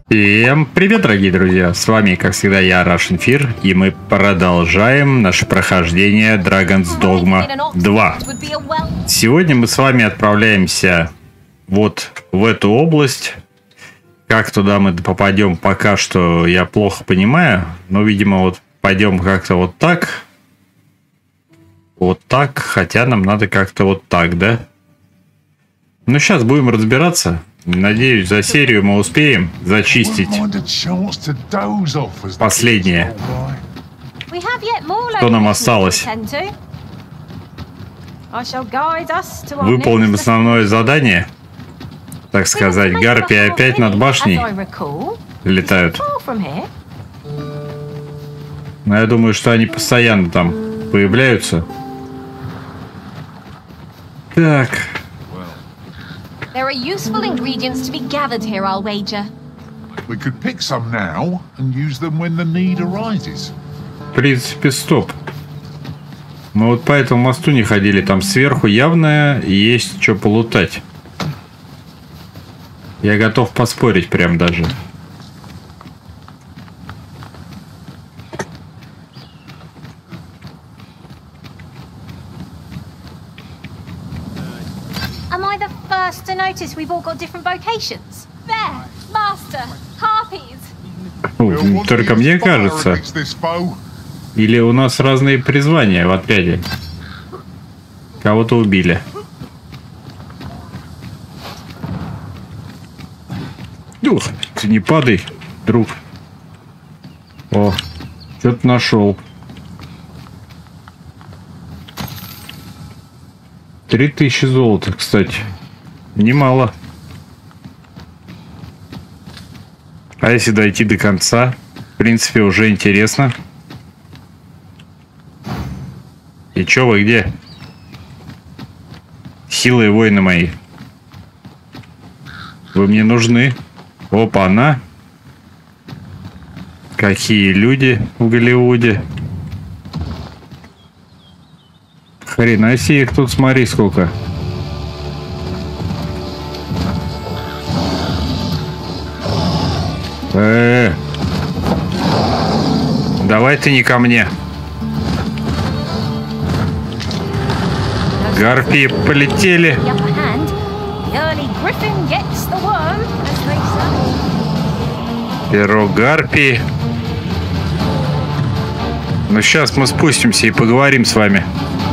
Всем привет, дорогие друзья! С вами, как всегда, я, RussianFear, и мы продолжаем наше прохождение Dragon's Dogma 2. Сегодня мы с вами отправляемся вот в эту область. Как туда мы попадем, пока что я плохо понимаю, но, видимо, вот пойдем как-то вот так. Вот так, хотя нам надо как-то вот так, да? Ну, сейчас будем разбираться. Надеюсь, за серию мы успеем зачистить последнее. Что нам осталось? Выполним основное задание. Так сказать, гарпии опять над башней летают. Но я думаю, что они постоянно там появляются. Так. There are useful ingredients to be gathered here, I'll wager. We could pick some now and use them when the need arises. В принципе, стоп. Мы вот по этому мосту не ходили. Там сверху явно есть что полутать. Я готов поспорить прям даже. To notice we've all got different vocations. There, master, harpies. Только мне кажется. Или у нас разные призвания в отряде. Кого-то убили. Ух, ты не падай, друг. О, что-то нашел. 3000 золота, кстати. Немало. А если дойти до конца? В принципе, уже интересно. И чё вы где? Силы воины мои. Вы мне нужны. Опа-на. Какие люди в Голливуде. Хрена себе их тут, смотри, сколько. Давай ты не ко мне. Гарпии полетели. Перо гарпии. Ну сейчас мы спустимся и поговорим с вами.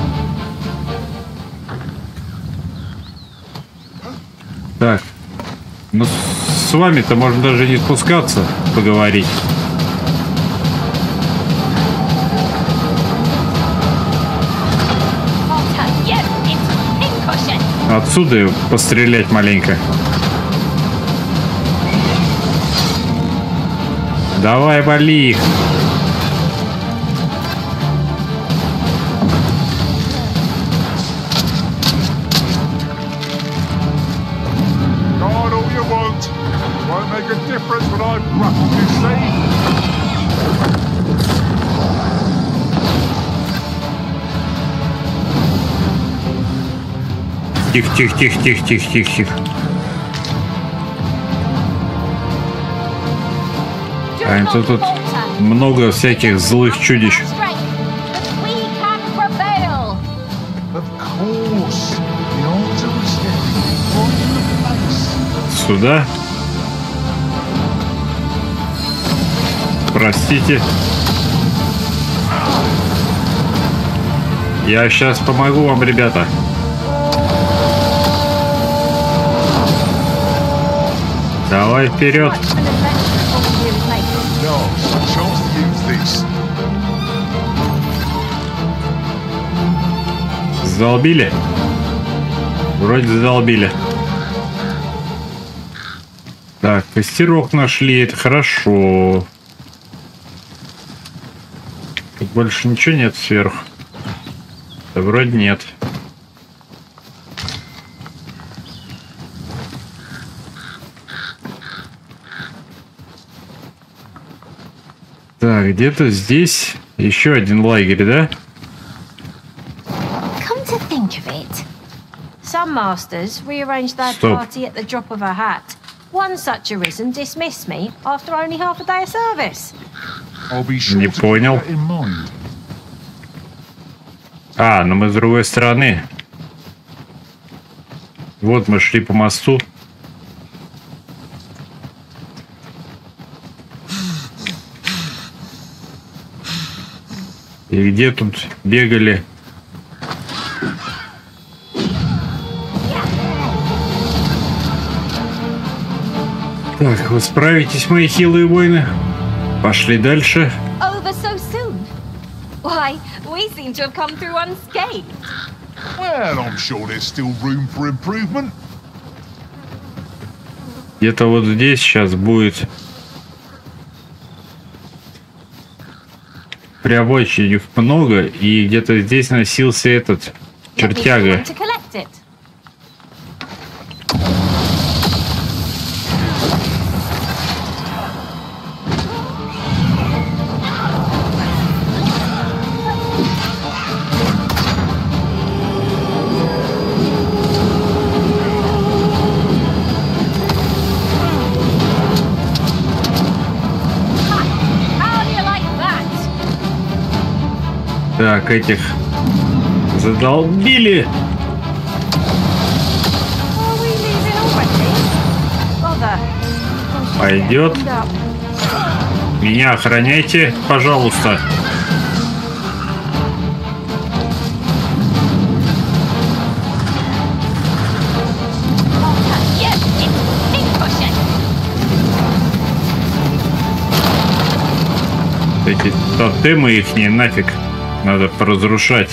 Так. Ну с вами-то можно даже не спускаться, поговорить. Отсюда пострелять маленько. Давай, вали их. Тихо. А тут много всяких злых чудищ. Сюда? Простите. Я сейчас помогу вам, ребята. Давай вперед. Задолбили? Вроде задолбили. Так, костерок нашли, это хорошо. Тут больше ничего нет сверху. Да вроде нет. Так, где-то здесь еще один лагерь, да? Some masters rearrange their party at the drop of a hat. One such arisen dismissed me after only half a day of service. I'll be sure Не to keep понял. that in mind. А, но мы с другой стороны. Вот мы шли по мосту. И где тут бегали? Так, вы справитесь, мои хилые воины. Пошли дальше. Over so soon? Why, we seem to have come through unscathed. Well, I'm sure there's still room for improvement. Где-то вот здесь сейчас будет прям очень их много, и где-то здесь носился этот чертяга. To collect it. How do you like that? Так, этих задолбили. Are we leaving already? Bother. Пойдет. Меня охраняйте, пожалуйста. Yes, it's pushing. Эти тотемы их нафиг надо поразрушать.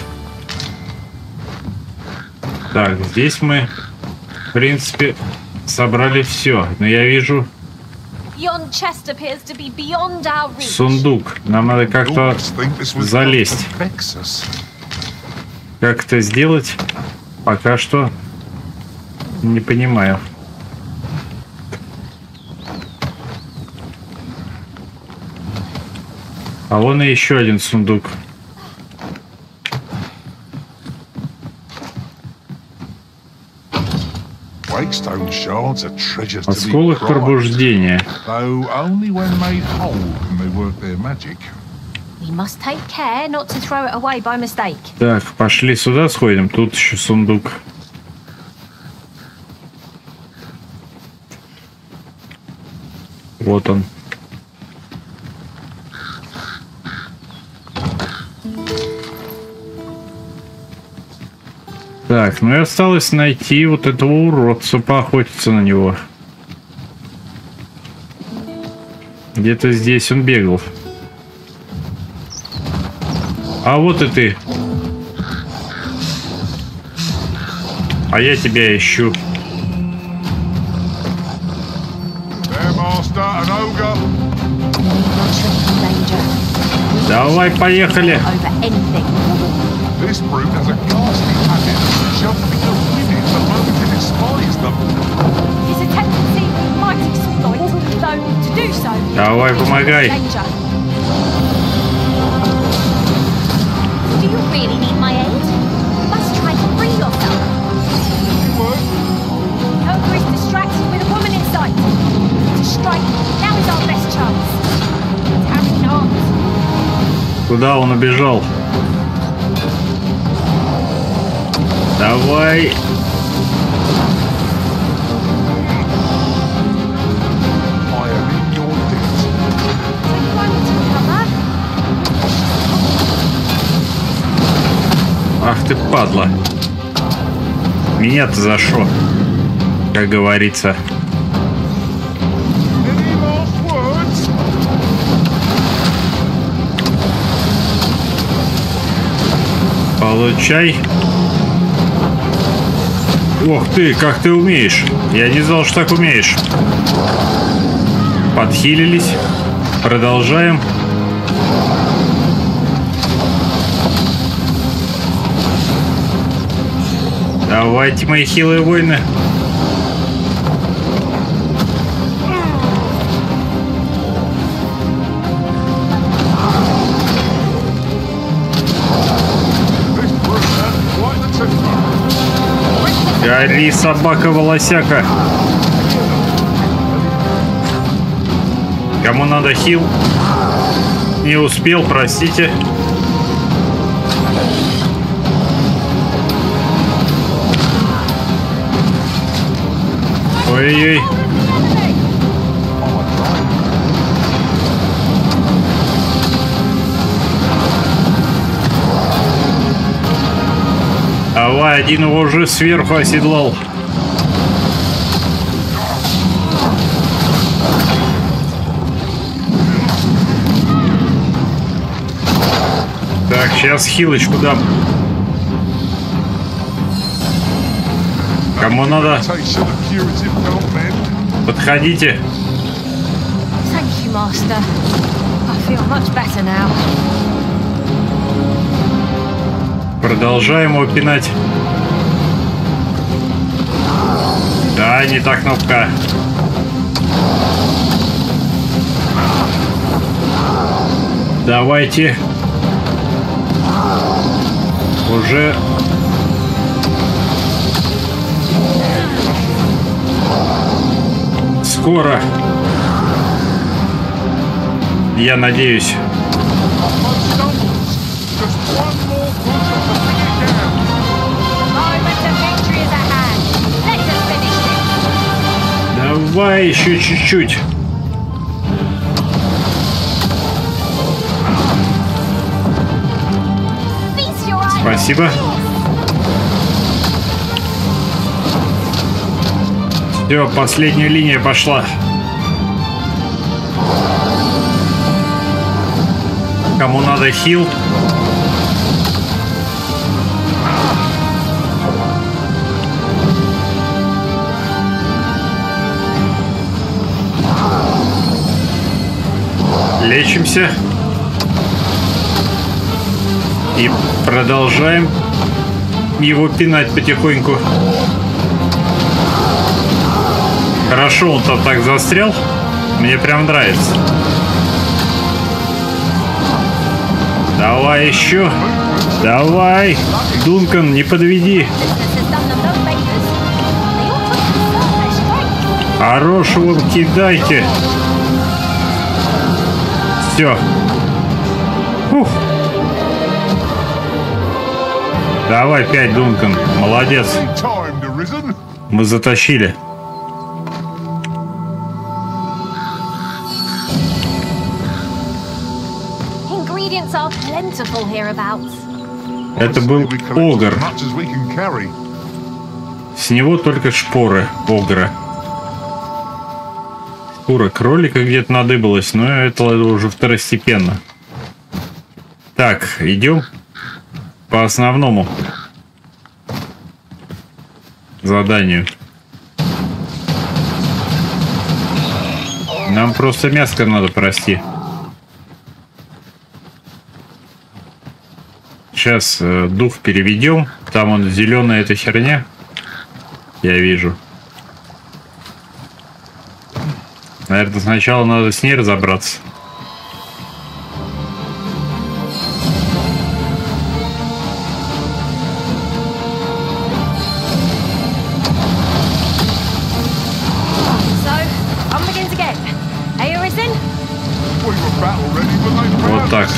Так, здесь мы, в принципе, собрали все. Но я вижу Yon chest appears to be beyond our reach. сундук. Нам надо как-то Always think this was залезть. Dr. Vexus. Как это сделать? Пока что не понимаю. А вон и еще один сундук. Wakestone shards are treasures to be Осколок prized, пробуждения. though only when made whole can they work their magic. We must take care not to throw it away by mistake. Так, пошли сюда сходим. Тут еще сундук. Вот он. Так, ну и осталось найти вот этого уродца, поохотиться на него. Где-то здесь он бегал. А вот и ты. А я тебя ищу. Their master, an ogre. Давай, поехали. Over anything. This brute has a ghastly habit of jumping at women the moment it espies them. It's a tendency we might exploit, though to do so. Давай, помогай. Danger. Do you really need my aid? You must try to free yourself. The ogre is distracted with a woman in sight. To strike, now is our best chance. Tarry not. Куда он убежал? Давай. I am in your debt. So you want to cover? Ах ты, падла. Меня-то за шо? Как говорится. Any last words? Получай. Ох ты, как ты умеешь. Я не знал, что так умеешь. Подхилились. Продолжаем. Давайте, мои хилые воины. This brute has quite the temper. Гори, собака волосяка. Кому надо хил? Не успел, простите. Ой-ой-ой. Давай, один его уже сверху оседлал. Так, сейчас хилочку дам. Кому надо? Подходите. Thank you, Master. I feel much better now. Продолжаем его пинать. Да, не та кнопка. Давайте. Уже. Скоро. Я надеюсь. Давай еще чуть-чуть. Спасибо. Все, последняя линия пошла. Кому надо хил? Лечимся. И продолжаем его пинать потихоньку. Хорошо, он там так застрял. Мне прям нравится. Давай еще. Давай. Дункан, не подведи. Хорошего кидайте. Все. Фух. Давай 5, Дункан. Молодец. Мы затащили. Это был огр. С него только шпоры огра. Шкура кролика где-то надыбалась, но это уже второстепенно. Так, идем по основному заданию. Нам просто мяско надо прости. Сейчас дух переведем. Там он зеленая эта херня. Я вижу. Наверное, сначала надо с ней разобраться. Вот так.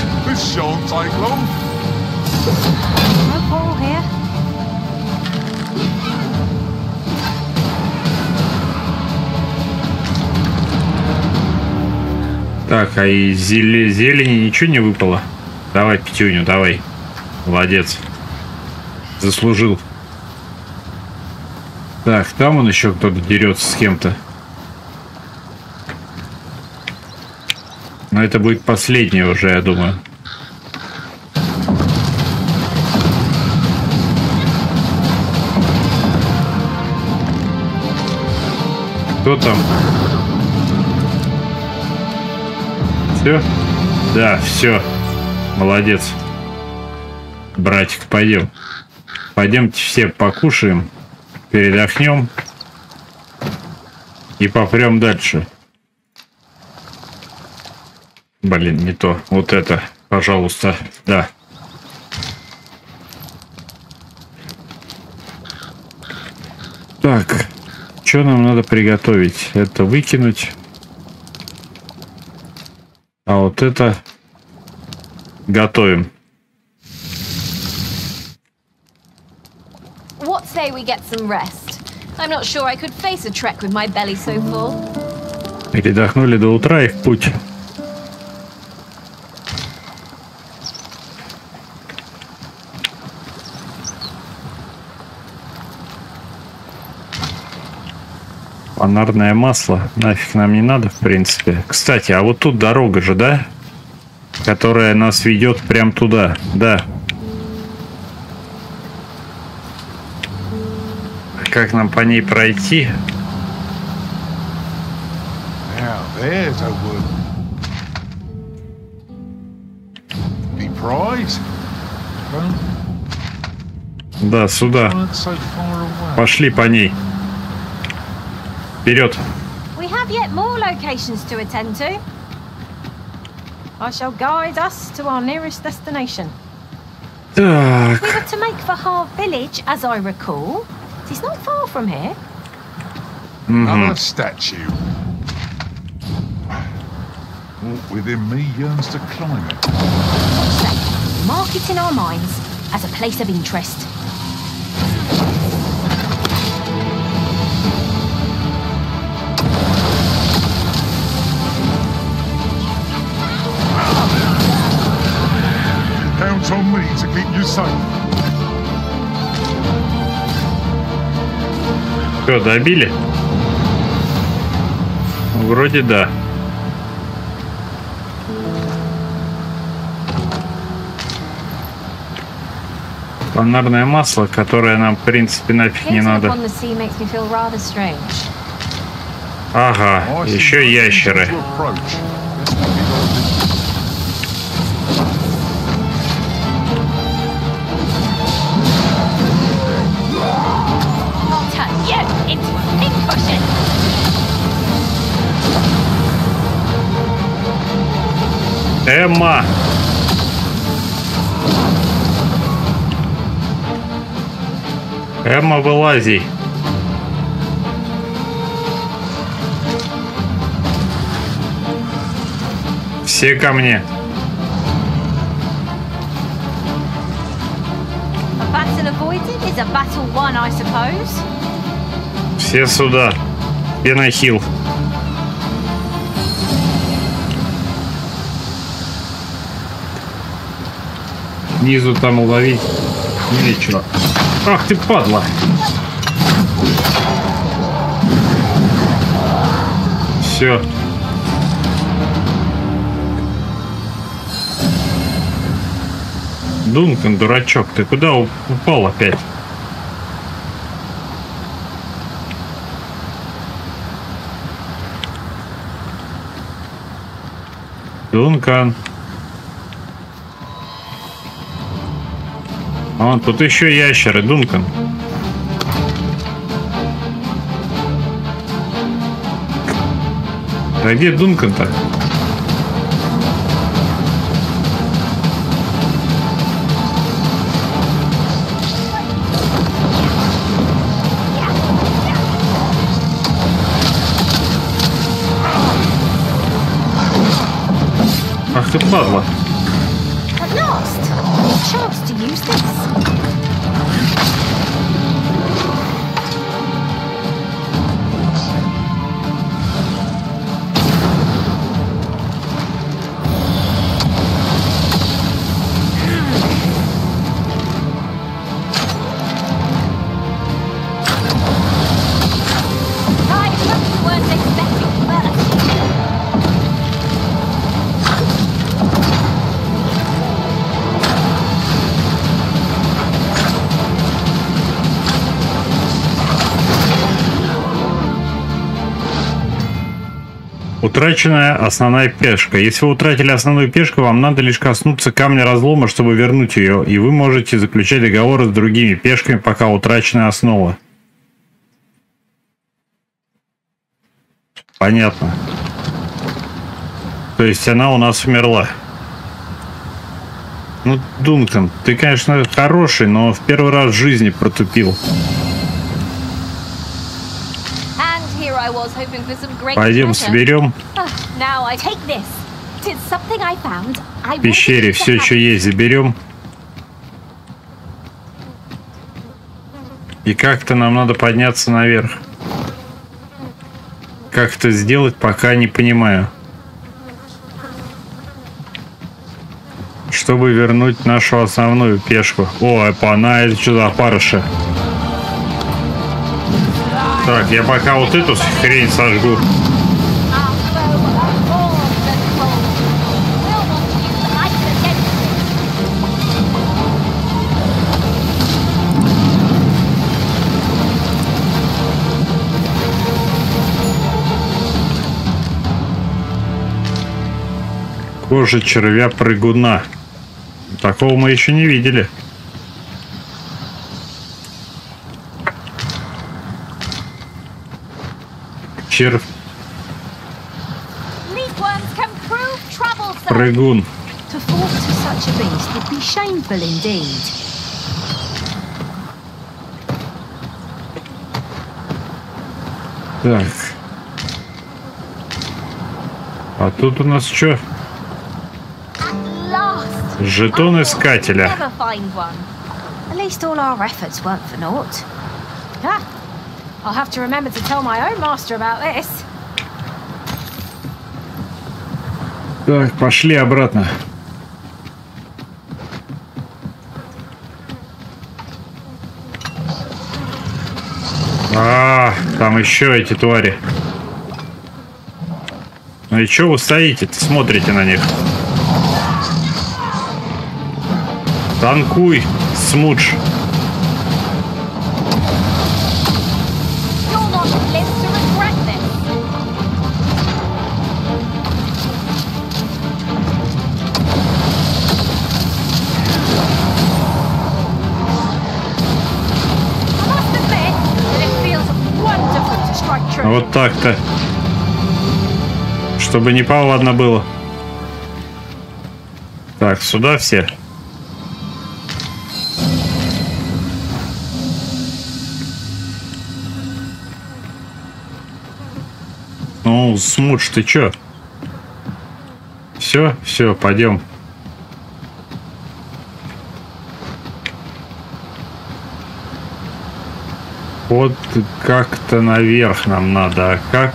Так, а из зелени ничего не выпало? Давай, пятюню, давай. Молодец. Заслужил. Так, там он еще кто-то дерется с кем-то. Но это будет последнее уже, я думаю. Кто там? Все? Да, все. Молодец. Братик, пойдем. Пойдемте все покушаем, передохнем и попрем дальше. Блин, не то. Вот это, пожалуйста, да. Так, что нам надо приготовить? Это выкинуть. А вот это готовим. What say we get some rest? I'm not sure I could face a trek with my belly so full. Передохнули до утра и в путь. Фонарное масло нафиг нам не надо, в принципе. Кстати, а вот тут дорога же, да? Которая нас ведет прям туда, да. Как нам по ней пройти? Now there's a wood. Be prize. Да, сюда. Weren't so far away. Пошли по ней. Вперед. We have yet more locations to attend to. I shall guide us to our nearest destination. Так. We were to make for Harv Village, as I recall. It is not far from here. Another statue. Walk within me yearns to climb it. So, mark it in our minds as a place of interest. Count on me to keep you safe. Что, добили? Вроде да. Фонарное масло, которое нам, в принципе, нафиг не надо. Ага, еще ящеры. Эмма! Эмма, вылази! Все ко мне! Все сюда! Все на хил! Снизу там уловить нечего. Ах ты, падла! Все. Дункан, дурачок, ты куда упал опять? Дункан. Вон, тут еще ящеры, Дункан. Да где Дункан-то? Ах ты, падла. Утраченная основная пешка. Если вы утратили основную пешку, вам надо лишь коснуться камня разлома, чтобы вернуть ее, и вы можете заключать договоры с другими пешками, пока утрачена основа. Понятно. То есть она у нас умерла. Ну, Дункан, ты, конечно, хороший, но в первый раз в жизни протупил. Пойдем соберем. it's something I found. I В пещере все, что есть, заберем. И как-то нам надо подняться наверх. Как это сделать, пока не понимаю. Чтобы вернуть нашу основную пешку. О, эпана, это что за опарыши? Так, я пока вот эту хрень сожгу. Кожа червя-прыгуна. Такого мы еще не видели. Червь. Прыгун. Так. А тут у нас что? Жетон искателя. Так, пошли обратно. Там еще эти твари. Ну и что вы стоите-то, смотрите на них? Танкуй, Смудж. Вот так-то. Чтобы не повадно было. Так, сюда все. Ну, Смудж, ты чё? Все, все, пойдем. Вот как-то наверх нам надо, а как?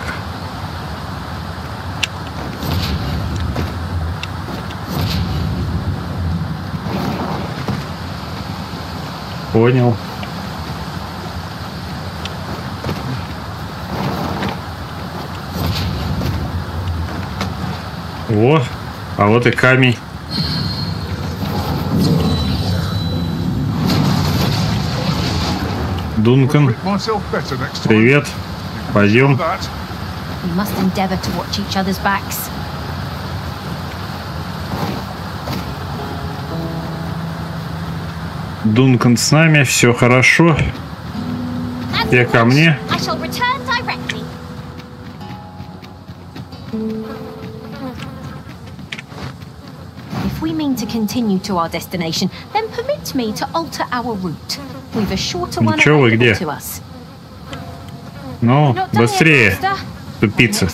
Понял. О, а вот и камень. Дункан, привет. Пойдем. Дункан с нами, все хорошо. Все ко мне. If we mean to continue to our destination, then permit me to alter our route. We've a shorter one available to us. Ну, быстрее, тупица.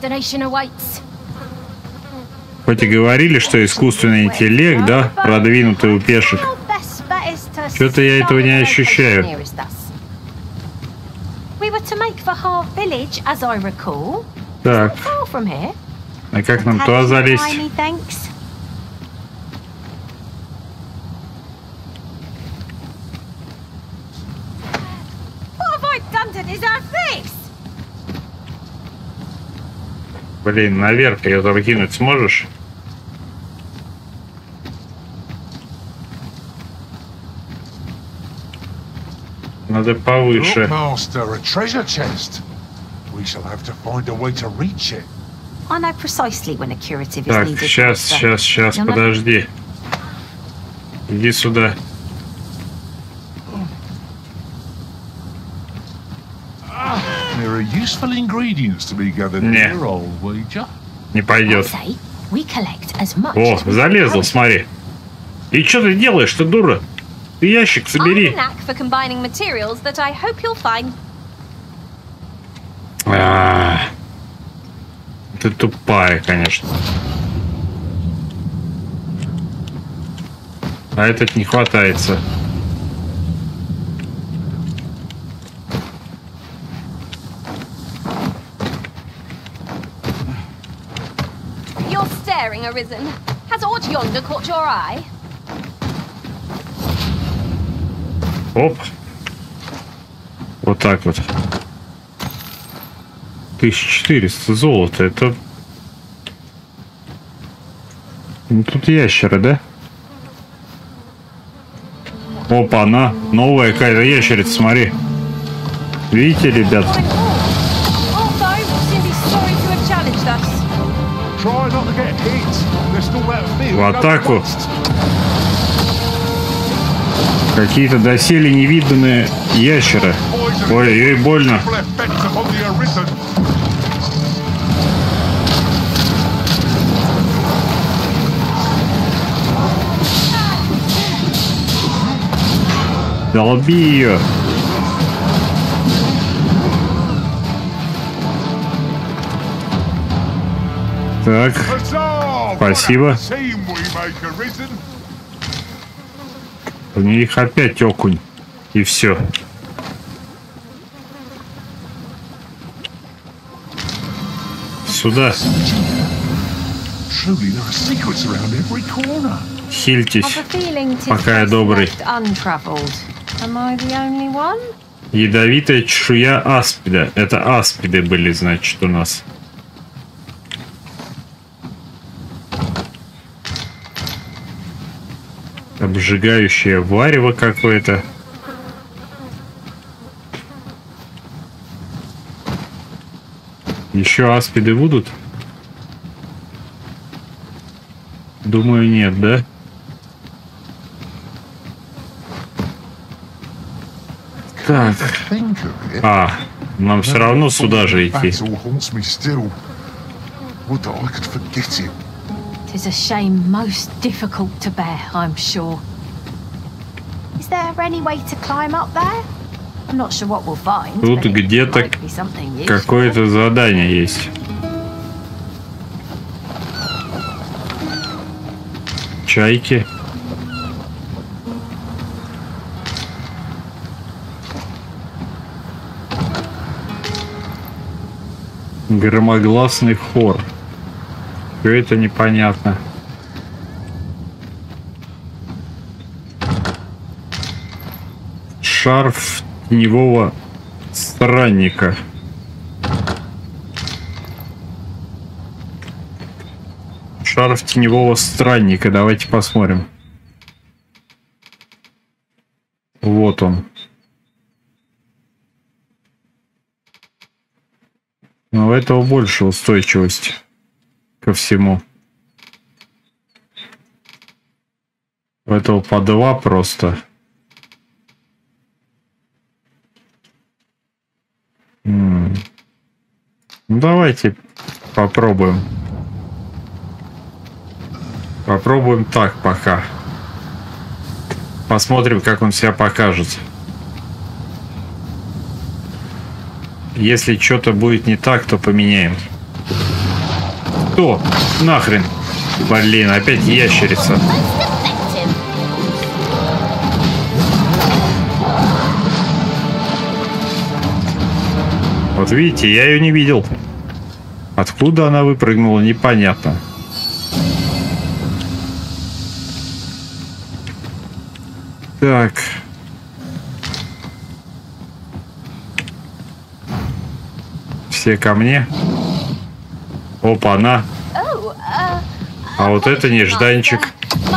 Хоть и говорили, что искусственный интеллект, да, продвинутый у пешек. Что-то я этого не ощущаю. Так. А как нам туда залезть? Блин, наверх ее закинуть сможешь? Надо повыше. Так, сейчас, подожди. Иди сюда. Не пойдет. О, залезла, смотри. И что ты делаешь, ты дура? Ты ящик собери. Ты тупая, конечно. А этот не хватается. You're staring, Arisen. Has aught yonder caught your eye? Оп. Вот так вот. 1400 золота. Это... Ну, тут ящеры, да? Опа, она. Новая какая-то ящерица, смотри. Видите, ребят? В атаку. Какие-то доселе невиданные ящеры. Ой, ей больно. Долби ее. Так. Спасибо. У них опять окунь. И все. Сюда. Хильтесь, пока я добрый. Ядовитая чешуя аспида. Это аспиды были, значит, у нас. Обжигающее варево какое-то. Еще аспиды будут? Думаю, нет, да? Так. А, нам все равно сюда же идти. It's a shame most difficult to bear, I'm sure. Is there any way to climb up there? I'm not sure what we'll find. Тут где-то какое-то задание есть. Чайки. Громогласный хор. Все это непонятно. Шарф теневого странника. Шарф теневого странника. Давайте посмотрим. Вот он. Но у этого больше устойчивости ко всему. У этого по 2 просто. Ну, давайте попробуем. Попробуем так пока. Посмотрим, как он себя покажет. Если что-то будет не так, то поменяем. Что? Нахрен? Блин, опять ящерица. Вот видите, я ее не видел. Откуда она выпрыгнула, непонятно. Так. Все ко мне. Опа, она. А вот это нежданчик.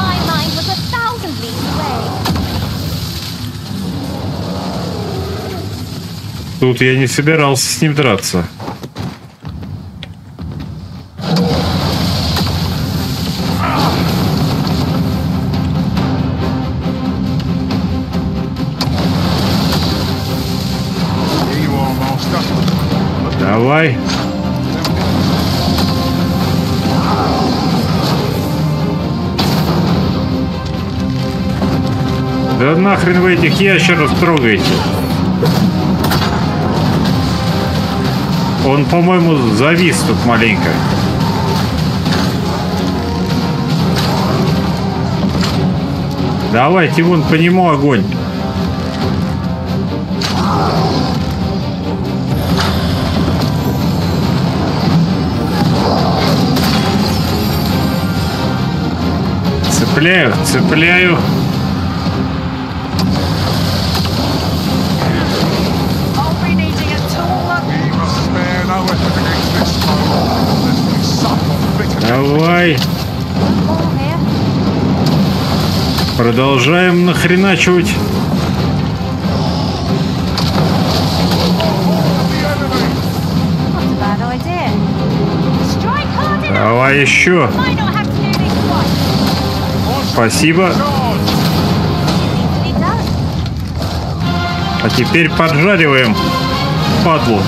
Тут я не собирался с ним драться. Давай. Да нахрен вы этих ящеров трогаете? Он, по-моему, завис тут маленько. Давайте вон по нему огонь. Цепляю, цепляю. We must spare no effort against this foe, lest we suffer bitter. Давай. Продолжаем нахреначивать. The enemy. Давай еще. Спасибо. Charge. А теперь поджариваем падлу.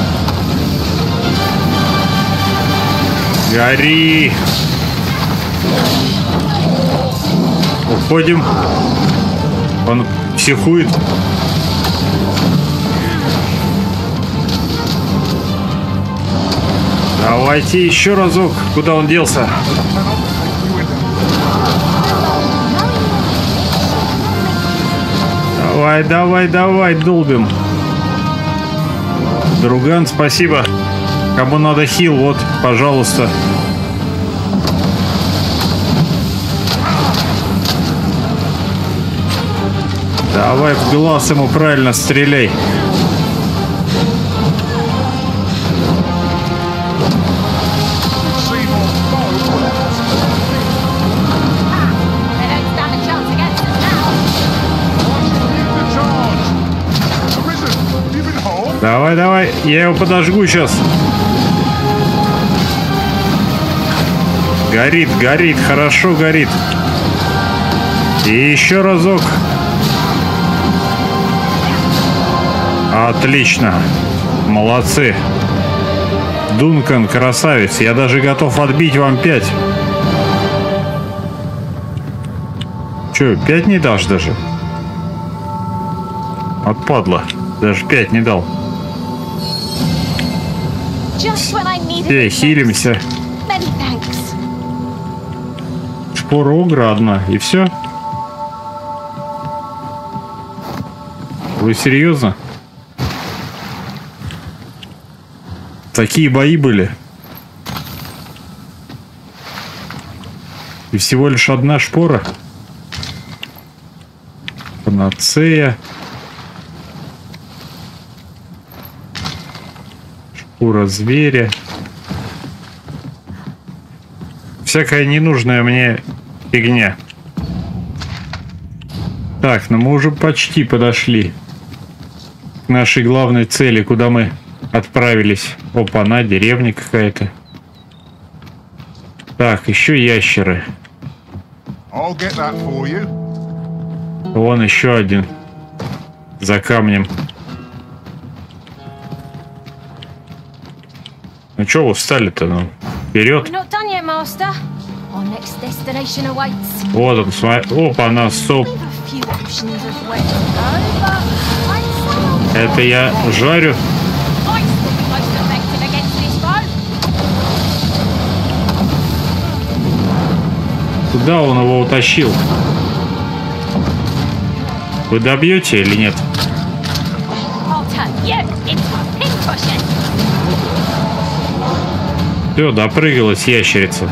Гори. Уходим. Он психует. Давайте еще разок. Куда он делся? Давай, давай, давай, долбим. Друган, спасибо. Кому надо хил, вот, пожалуйста. Давай в глаз ему правильно стреляй. Давай, давай, я его подожгу сейчас. Горит, горит, хорошо горит. И еще разок. Отлично. Молодцы. Дункан, красавец. Я даже готов отбить вам 5. Че, 5 не дашь даже? Отпадло. Даже 5 не дал. Все, хилимся. Шпора угра одна. И все? Вы серьезно? Такие бои были. И всего лишь одна шпора. Панацея. Шкура зверя. Всякая ненужная мне фигня. Так, ну мы уже почти подошли к нашей главной цели, куда мы отправились. Опа, на деревня какая-то. Так, еще ящеры. I'll get that for you. Вон еще один. За камнем. Ну что вы встали-то? Ну, вперед. Вот он, смотри. Опа, она, стоп. Это я жарю. Куда он его утащил? Вы добьете или нет? Все, допрыгалась ящерица.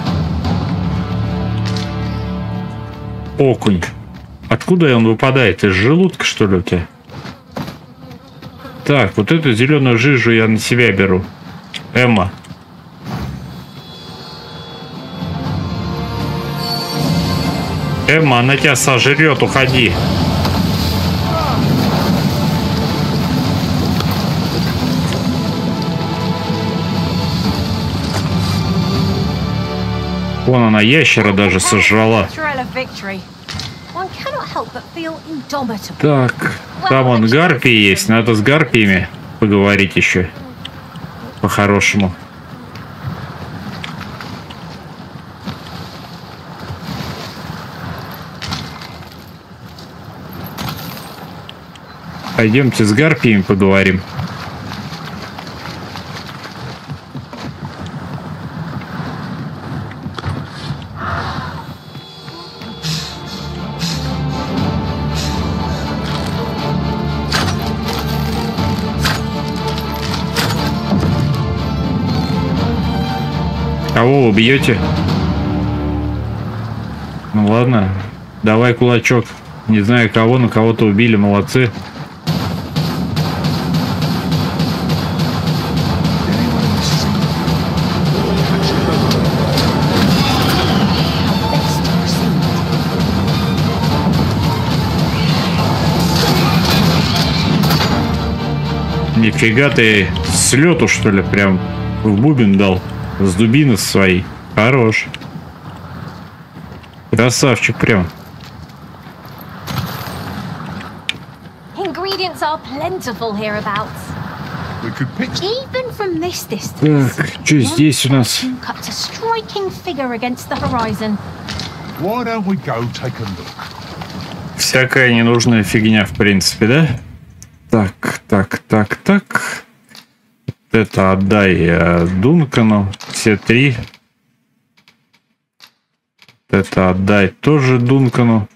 Окунь. Откуда он выпадает? Из желудка, что ли, у тебя? Так, вот эту зеленую жижу я на себя беру. Эмма. Эмма, она тебя сожрет, уходи. Вон она, ящера даже сожрала. Так, там вон гарпии есть. Надо с гарпиями поговорить еще. По-хорошему. Пойдемте с гарпиями поговорим. Кого вы бьете? Ну ладно, давай кулачок. Не знаю кого, но кого-то убили, молодцы. Нифига ты с лету, что ли, прям в бубен дал. С дубины своей. Хорош. Красавчик прям. Ingredients are plentiful hereabouts. We could pick. Even from this distance. Так, что здесь у нас? Cuts a striking figure against the horizon. Why don't we go take a look? Всякая ненужная фигня, в принципе, да? Так. Это отдай Дункану. Все три. Это отдай тоже Дункану.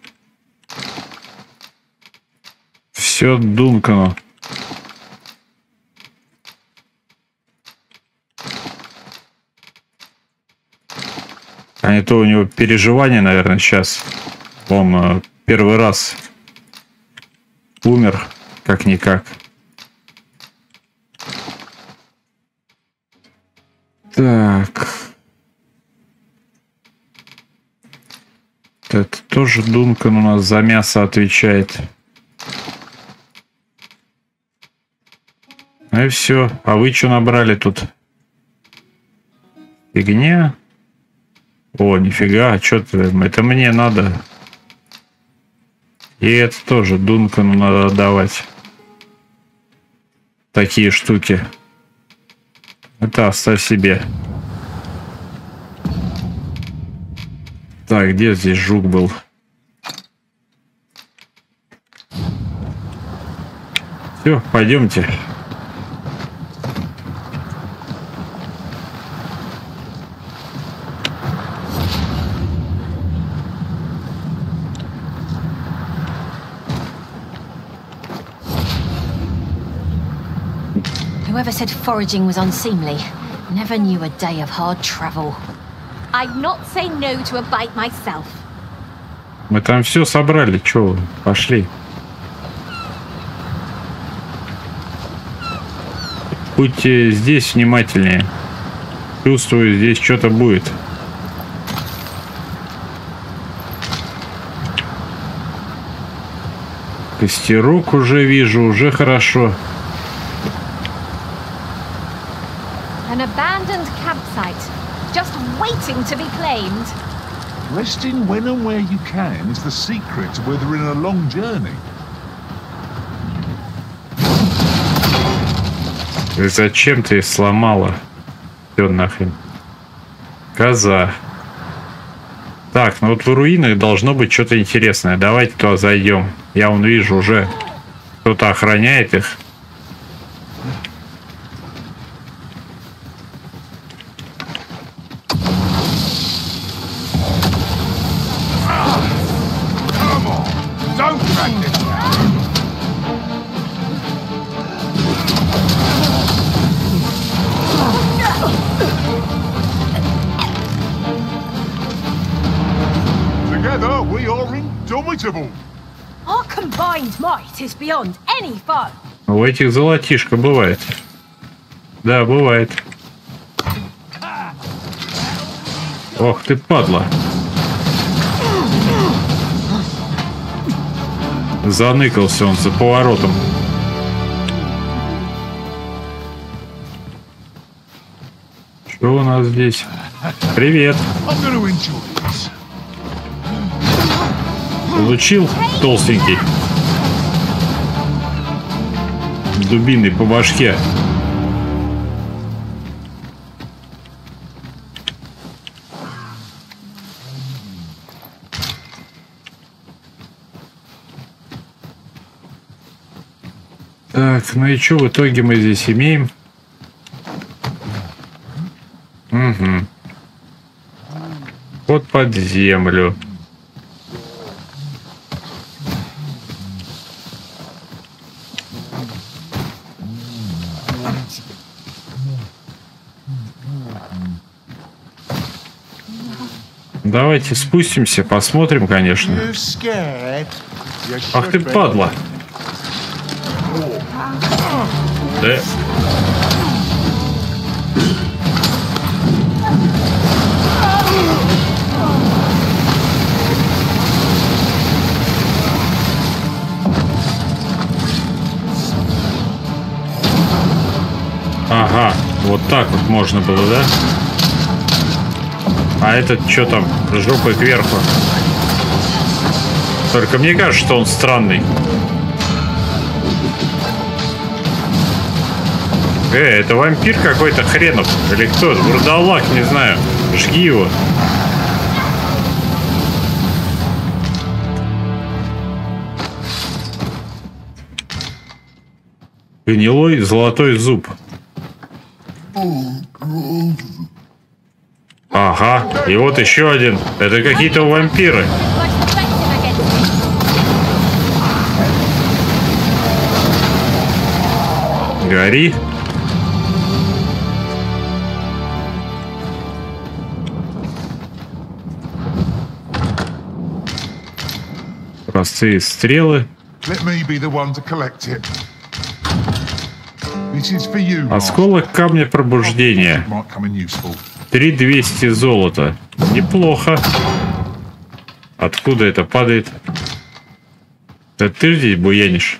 Все Дункану. А не то у него переживания, наверное, сейчас. Он первый раз умер, как-никак. Так. Это тоже Дункан у нас за мясо отвечает. Ну и все. А вы что набрали тут? Фигня. О, нифига, что-то это мне надо. И это тоже Дункану надо давать. Такие штуки. Это оставь себе. Так, где здесь жук был? Все, пойдемте. Whoever said foraging was unseemly never knew a day of hard travel. I'd not say no to a bite myself. Мы там все собрали, чё вы? Пошли. Будьте здесь внимательнее. Чувствую, здесь что-то будет. Костерок уже вижу, уже хорошо. An abandoned campsite, just waiting to be claimed. Resting when and where you can is the secret to weathering a long journey. Зачем ты сломала? Все нахрен. Коза. Так, ну вот в руинах должно быть что-то интересное. Давайте туда зайдем. Я вон вижу уже кто-то охраняет их. Together we are indomitable. Our combined might is beyond any foe. У этих золотишко бывает. Да, бывает. Ох ты, падла. Заныкался он за поворотом. Что у нас здесь? Привет. Получил, толстенький? Дубиной по башке. Так, ну и что в итоге мы здесь имеем? Угу. Вот под землю. Давайте спустимся, посмотрим, конечно. Ах ты падла. Да. Ага, вот так вот можно было, да? А этот что там, жопой кверху? Только мне кажется, что он странный. Это вампир какой-то хренов. Или кто? Вурдалак, не знаю. Жги его. Гнилой золотой зуб. Ага, и вот еще один. Это какие-то вампиры. Гори. Простые стрелы. Осколок камня пробуждения. 3200 золота. Неплохо. Откуда это падает? Это ты здесь буянишь?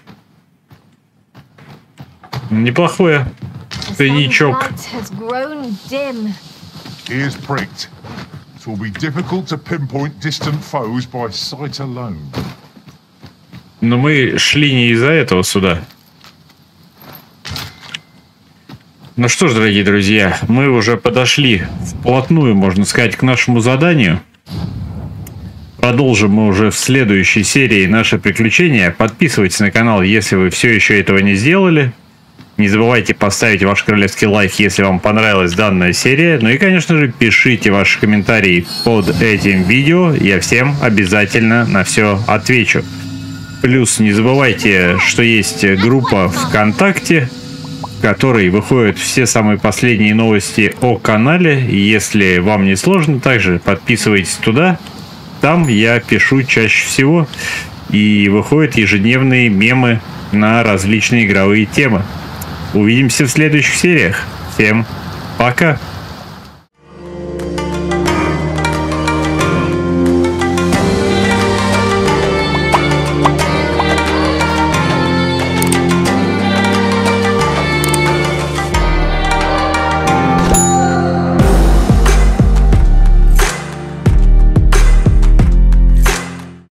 Неплохое. Тайничок. Но мы шли не из-за этого сюда. Ну что ж, дорогие друзья, мы уже подошли вплотную, можно сказать, к нашему заданию. Продолжим мы уже в следующей серии наши приключения. Подписывайтесь на канал, если вы все еще этого не сделали. Не забывайте поставить ваш королевский лайк, если вам понравилась данная серия. Ну и, конечно же, пишите ваши комментарии под этим видео. Я всем обязательно на все отвечу. Плюс не забывайте, что есть группа ВКонтакте, в которой выходят все самые последние новости о канале. Если вам не сложно, также подписывайтесь туда. Там я пишу чаще всего. И выходят ежедневные мемы на различные игровые темы. Увидимся в следующих сериях. Всем пока!